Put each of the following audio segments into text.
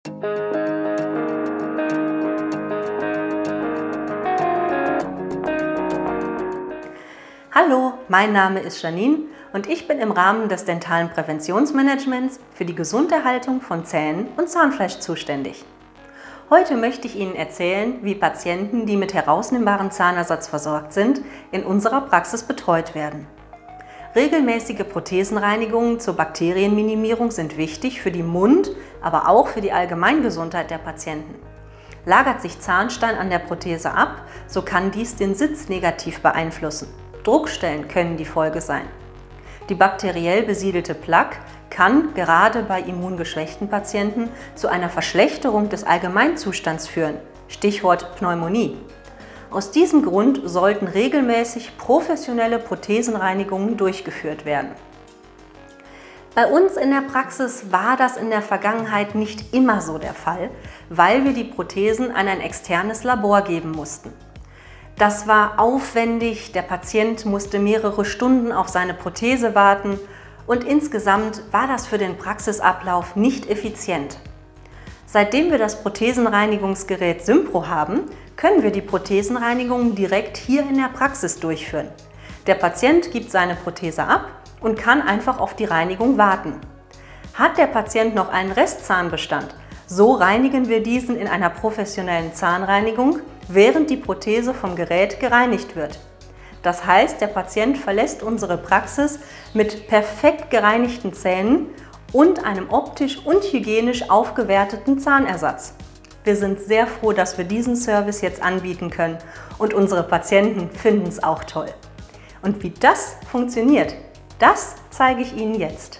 Hallo, mein Name ist Janine und ich bin im Rahmen des dentalen Präventionsmanagements für die Gesunderhaltung von Zähnen und Zahnfleisch zuständig. Heute möchte ich Ihnen erzählen, wie Patienten, die mit herausnehmbarem Zahnersatz versorgt sind, in unserer Praxis betreut werden. Regelmäßige Prothesenreinigungen zur Bakterienminimierung sind wichtig für die Mund-, aber auch für die Allgemeingesundheit der Patienten. Lagert sich Zahnstein an der Prothese ab, so kann dies den Sitz negativ beeinflussen. Druckstellen können die Folge sein. Die bakteriell besiedelte Plaque kann gerade bei immungeschwächten Patienten zu einer Verschlechterung des Allgemeinzustands führen, Stichwort Pneumonie. Aus diesem Grund sollten regelmäßig professionelle Prothesenreinigungen durchgeführt werden. Bei uns in der Praxis war das in der Vergangenheit nicht immer so der Fall, weil wir die Prothesen an ein externes Labor geben mussten. Das war aufwendig, der Patient musste mehrere Stunden auf seine Prothese warten und insgesamt war das für den Praxisablauf nicht effizient. Seitdem wir das Prothesenreinigungsgerät Sympro haben, können wir die Prothesenreinigung direkt hier in der Praxis durchführen. Der Patient gibt seine Prothese ab und kann einfach auf die Reinigung warten. Hat der Patient noch einen Restzahnbestand, so reinigen wir diesen in einer professionellen Zahnreinigung, während die Prothese vom Gerät gereinigt wird. Das heißt, der Patient verlässt unsere Praxis mit perfekt gereinigten Zähnen und einem optisch und hygienisch aufgewerteten Zahnersatz. Wir sind sehr froh, dass wir diesen Service jetzt anbieten können und unsere Patienten finden es auch toll. Und wie das funktioniert, das zeige ich Ihnen jetzt.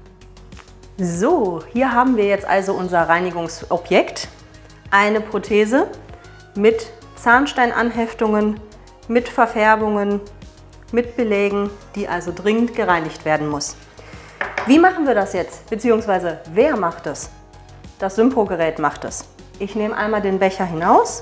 So, hier haben wir jetzt also unser Reinigungsobjekt, eine Prothese mit Zahnsteinanheftungen, mit Verfärbungen, mit Belägen, die also dringend gereinigt werden muss. Wie machen wir das jetzt? Beziehungsweise wer macht es? Das Sympro-Gerät macht es. Ich nehme einmal den Becher hinaus.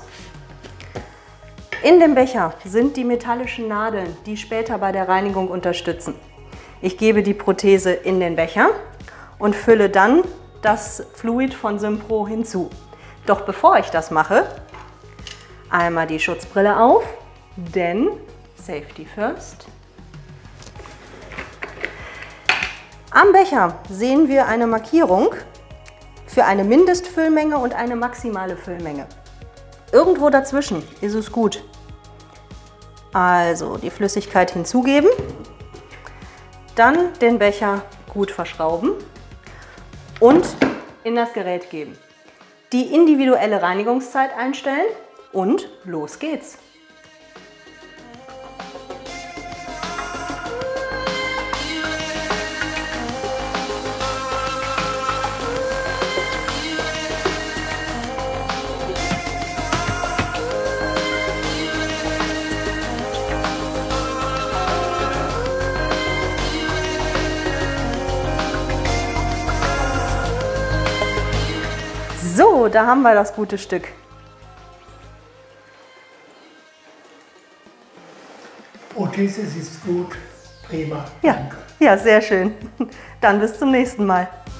In dem Becher sind die metallischen Nadeln, die später bei der Reinigung unterstützen. Ich gebe die Prothese in den Becher und fülle dann das Fluid von Sympro hinzu. Doch bevor ich das mache, einmal die Schutzbrille auf, denn Safety first. Am Becher sehen wir eine Markierung für eine Mindestfüllmenge und eine maximale Füllmenge. Irgendwo dazwischen ist es gut. Also die Flüssigkeit hinzugeben, dann den Becher gut verschrauben und in das Gerät geben. Die individuelle Reinigungszeit einstellen und los geht's! So, da haben wir das gute Stück. Prothese ist gut, prima. Ja, Danke. ja, sehr schön. Dann bis zum nächsten Mal.